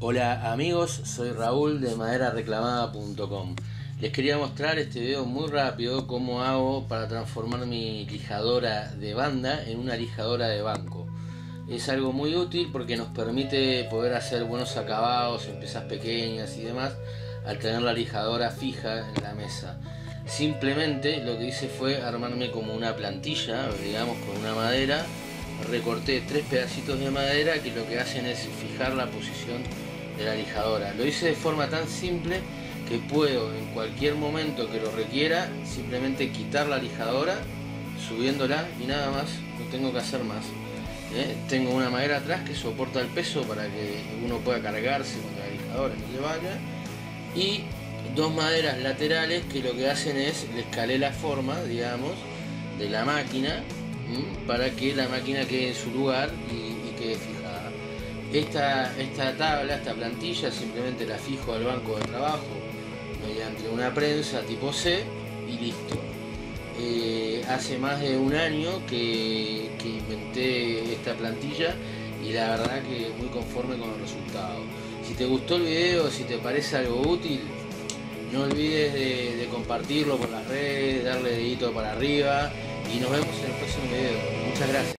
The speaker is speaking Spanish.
Hola amigos, soy Raúl de maderareclamada.com. Les quería mostrar este video muy rápido cómo hago para transformar mi lijadora de banda en una lijadora de banco. Es algo muy útil porque nos permite poder hacer buenos acabados en piezas pequeñas y demás al tener la lijadora fija en la mesa. Simplemente lo que hice fue armarme como una plantilla, digamos, con una madera. Recorté 3 pedacitos de madera que lo que hacen es fijar la posición de la lijadora. Lo hice de forma tan simple que puedo en cualquier momento que lo requiera simplemente quitar la lijadora subiéndola y nada más, no tengo que hacer más. Tengo una madera atrás que soporta el peso para que uno pueda cargarse con la lijadora que se vaya, y 2 maderas laterales que lo que hacen es le escalé la forma, digamos, de la máquina para que la máquina quede en su lugar y quede fijada. Esta tabla, esta plantilla, simplemente la fijo al banco de trabajo mediante una prensa tipo C y listo. Hace más de un año que inventé esta plantilla y la verdad que muy conforme con el resultado. Si te gustó el video, si te parece algo útil, no olvides de compartirlo por las redes, darle dedito para arriba y nos vemos en el próximo video. Muchas gracias.